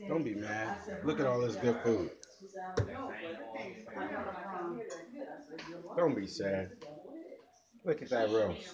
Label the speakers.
Speaker 1: Don't be mad. Look at all this good food. Don't be sad. Look at that roast.